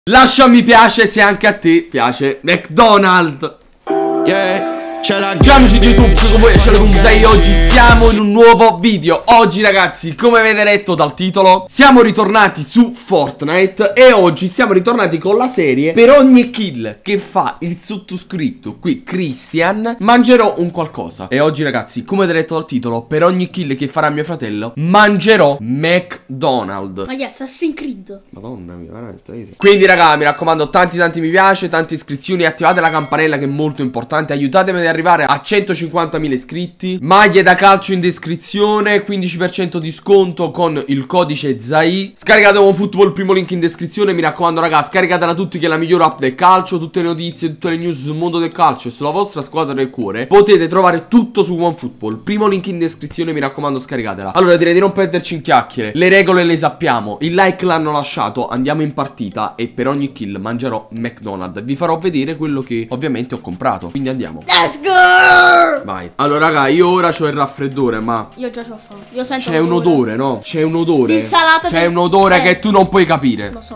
Lascia un mi piace se anche a te piace McDonald's. Ciao amici di YouTube, qui con voi e oggi siamo in un nuovo video. Oggi ragazzi, come avete letto dal titolo, siamo ritornati su Fortnite. E oggi siamo ritornati con la serie. Per ogni kill che fa il sottoscritto qui, Christian, mangerò un qualcosa. E oggi ragazzi, come avete letto dal titolo, per ogni kill che farà mio fratello mangerò McDonald's. Ma gli Assassin's Creed. Madonna mia, veramente easy. Quindi raga, mi raccomando, tanti mi piace, tante iscrizioni, attivate la campanella che è molto importante. Aiutatemi ad arrivare a 150.000 iscritti. Maglie da calcio in descrizione, 15% di sconto con il codice ZAI. Scaricate OneFootball, primo link in descrizione. Mi raccomando raga, scaricatela tutti che è la migliore app del calcio. Tutte le notizie, tutte le news sul mondo del calcio e sulla vostra squadra del cuore potete trovare tutto su OneFootball. Primo link in descrizione, mi raccomando scaricatela. Allora direi di non perderci in chiacchiere. Le regole le sappiamo, il like l'hanno lasciato, andiamo in partita. E per ogni kill mangerò McDonald's. Vi farò vedere quello che ovviamente ho comprato. Quindi andiamo. Let's go! Vai. Allora raga, io ora c'ho il raffreddore, ma io già c'ho fame. Io sento c'è un odore, no? C'è un odore. Insalata. C'è un odore che tu non puoi capire. Lo so.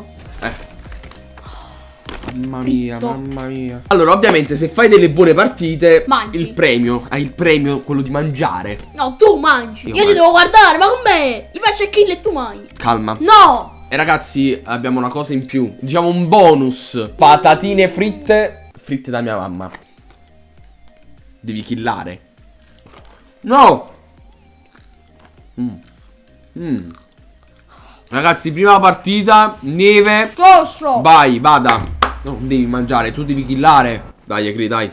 Mamma mia, mamma mia. Allora ovviamente se fai delle buone partite mangi. Il premio, hai il premio, quello di mangiare. No, tu mangi. Io ti devo guardare, ma con me io faccio il kill e tu mangi. Calma. No. E ragazzi abbiamo una cosa in più, diciamo un bonus. Patatine fritte. Fritte da mia mamma. Devi killare. No. Ragazzi, prima partita. Neve. Cosso. Vai, vada. No, non devi mangiare, tu devi killare. Dai, Ecri, dai.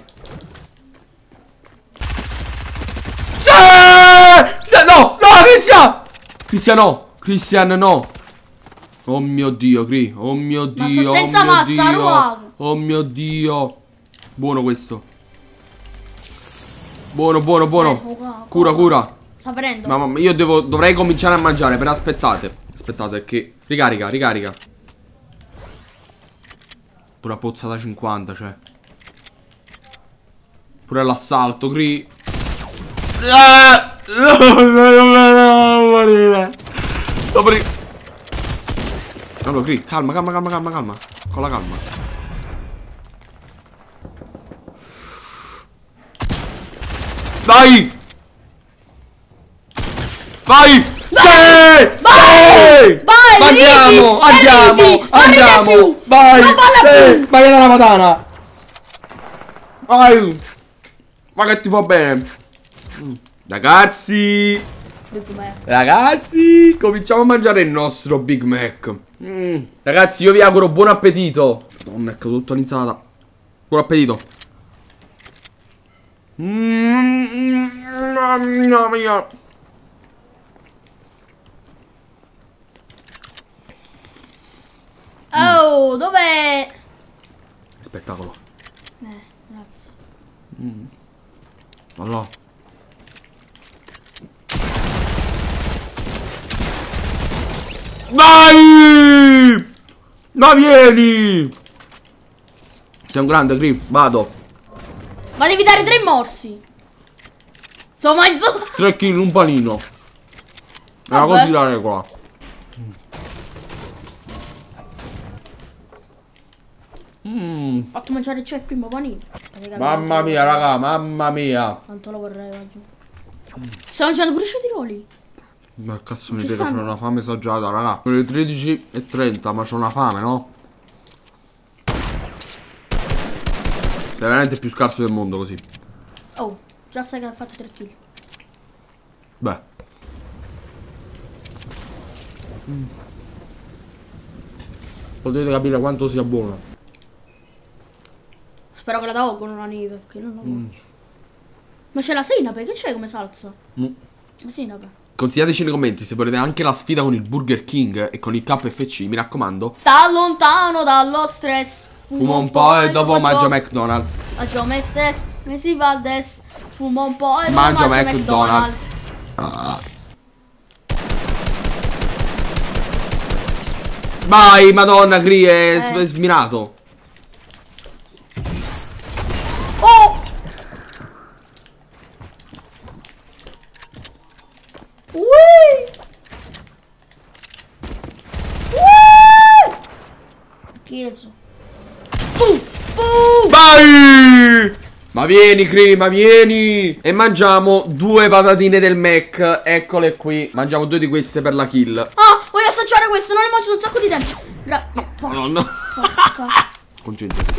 No, no, Cristian. Cristian no. Cristian no. Oh mio Dio, Cri. Oh mio Dio. Ma sto senza mazza, ruolo. Oh mio Dio. Buono questo. Buono, buono, buono. Cura, cura. Sta prendendo. Mamma mia, io dovrei cominciare a mangiare, però aspettate. Aspettate che ricarica, ricarica. Pure a pozza da 50, cioè. Pure l'assalto, Cri. Allora, Cri, calma, calma, calma, calma, calma. Con la calma. Vai! Vai! Sì! Vai! Vai! Andiamo! Andiamo! Andiamo! Vai! Sì! Vai dalla patana! Vai! Ma che ti fa bene! Ragazzi! Ragazzi! Cominciamo a mangiare il nostro Big Mac. Ragazzi, io vi auguro buon appetito. Madonna, è caduto tutta l'insalata. Buon appetito. Mamma mia. Oh, dov'è? Spettacolo. Grazie. Allora. Vai! Ma vieni! Sei un grande, Grip, vado. Ma devi dare 3 morsi. Sto mangiando 3 kg, un panino. Era così la regola. Fatto mangiare il primo panino. Mamma mia, raga, mamma mia. Quanto lo vorrei oggi. Sto mangiando pure i cetrioli. Ma cazzo mi vedo, c'ho una fame esagerata, raga. Sono le 13:30, ma c'ho una fame, no? Sei veramente più scarso del mondo così. Oh, già sai che ha fatto 3 kill. Beh. Potete capire quanto sia buono. Spero che la do con una neve, perché non la mangio. Ma c'è la senape, che c'è come salsa? La senape. Consigliateci nei commenti se volete anche la sfida con il Burger King e con il KFC, mi raccomando. Sta lontano dallo stress. Fuma un po' e dopo mangia McDonald's. Mangio me stesso, mi si va adesso. Fuma un po' e dopo Mangio mangio McDonald's. Vai, madonna, Gri, è smirato. Oh! Chieso. Vai! Ma vieni, Crima, vieni! E mangiamo 2 patatine del Mac. Eccole qui. Mangiamo 2 di queste per la kill. Ah, voglio assaggiare questo. Non ne mangio un sacco di tempo. No, no. Concentrati.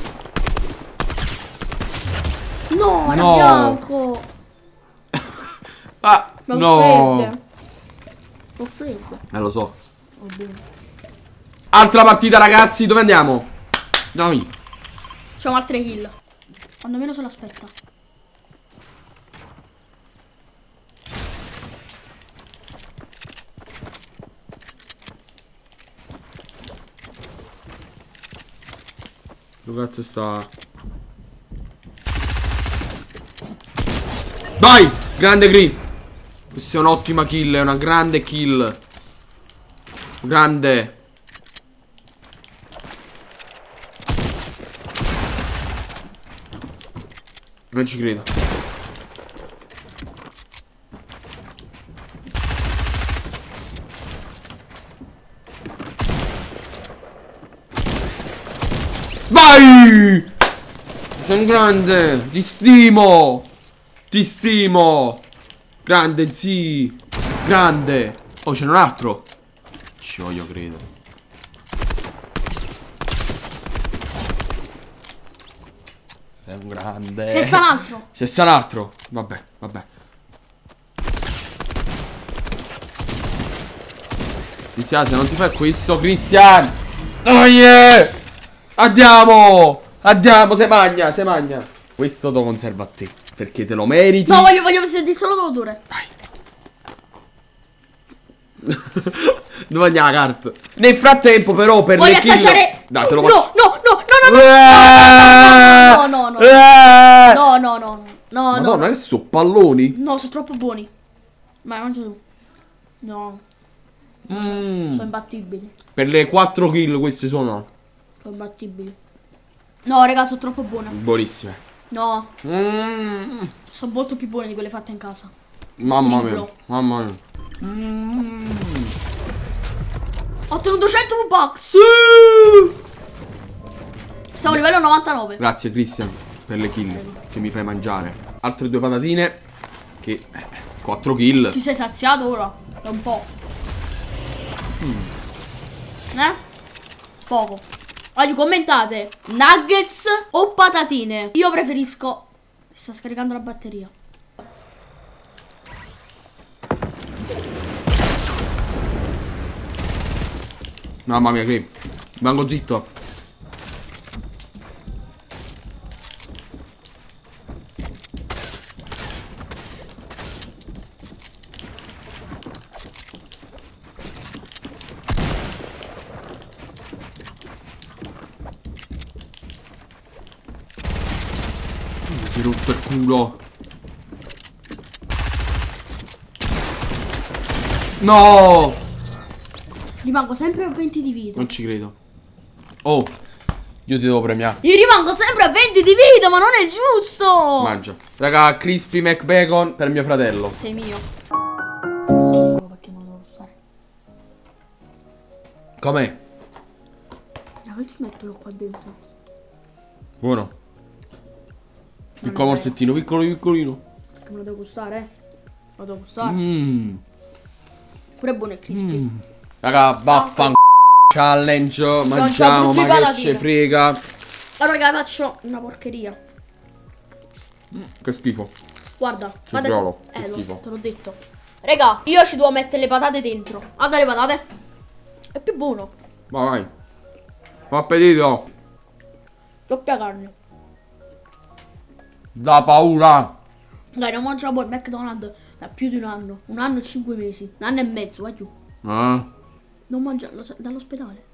No, era No. bianco. Ah, Ma no. Ho freddo. Lo so. Altra partita, ragazzi. Dove andiamo? Dai. Facciamo altre kill. Quando meno se l'aspetta. Dove cazzo sta? Vai! Grande green. Questa è un'ottima kill. È una grande kill. Grande. Non ci credo. Vai! Sei un grande. Ti stimo. Ti stimo. Grande, sì. Grande. Oh, c'è un altro. Ci voglio credo. Sei un grande. C'è sta un altro. C'è sta un altro. Vabbè, vabbè. Cristian, se non ti fai questo, Cristian. Oh yeah! Andiamo! Andiamo, se magna, se magna. Questo lo conservo a te, perché te lo meriti. No, voglio sentire solo l'odore. Vai. Dove andiamo la carta? Nel frattempo però per Voglio le kill assaggiare. Dai, te lo No, faccio. no. Madonna, che sono palloni? No, sono troppo buoni. Vai, mangia tu. No, sono imbattibili. Per le 4 kill queste sono Sono imbattibili. No, raga, sono troppo buone. buonissime. No, sono molto più buone di quelle fatte in casa. Mamma mia, Triplo. mamma mia. Ho ottenuto 100 V-Bucks. Siamo a livello 99. Grazie Christian per le kill che mi fai mangiare. Altre 2 patatine. Che 4 kill. Ti sei saziato ora? Da un po'. Poco. Oggi commentate nuggets o patatine. Io preferisco. Si sta scaricando la batteria. Mamma mia, che rimango zitto. Mi hai rotto il culo. No! Rimango sempre a 20 di vita. Non ci credo. Oh, io ti devo premiare. Io rimango sempre a 20 di vita, ma non è giusto. Mangia. Raga, crispy McBacon per mio fratello. Sei mio. Perché non devo stare. Com'è? Dove ti metto qua dentro? Buono. Piccolo morsettino, piccolo piccolino. Perché me lo devo gustare, eh? Lo devo gustare. Pure è buono e crispy. Raga, vaffan challenge. Mangiamo, ma che ce frega. Allora raga, faccio una porcheria. Che schifo. Guarda, Cetriolo, che schifo. te l'ho detto. Raga, io ci devo mettere le patate dentro. Guarda le patate. È più buono. Vai. Buon appetito. Doppia carne. Da paura. Dai, non mangiavo il McDonald's da più di un anno. Un anno e 5 mesi. Un anno e mezzo, vai giù. Non mangiarlo dall'ospedale.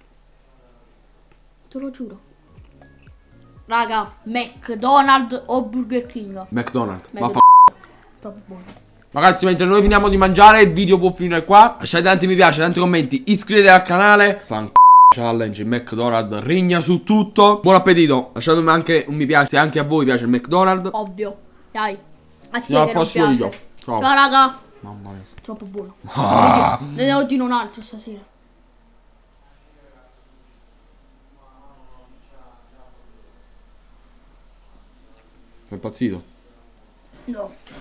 Te lo giuro. Raga, McDonald's o Burger King? McDonald's. Troppo buono. Ragazzi, mentre noi finiamo di mangiare, il video può finire qua. Lasciate tanti mi piace, tanti commenti. Iscrivetevi al canale. Challenge, il McDonald's regna su tutto. Buon appetito. Lasciatemi anche un mi piace se anche a voi piace il McDonald's. Ovvio. Dai. A chi Al che non prossimo piace? video. Ciao. Ciao raga. Mamma mia. Troppo buono. Ne devo dire un altro stasera. Sei impazzito? No.